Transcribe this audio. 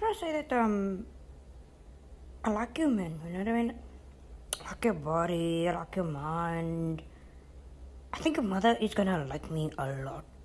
try to say that I like you, man. You know what I mean? I like your body, I like your mind. I think your mother is gonna like me a lot.